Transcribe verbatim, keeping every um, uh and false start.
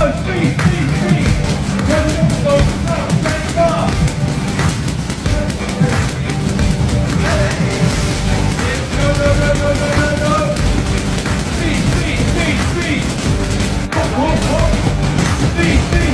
Speed, speed, speed. Go, go, go, go, go, go, go, go, go. Speed, speed, speed, speed. Hop, hop, hop. Speed, speed.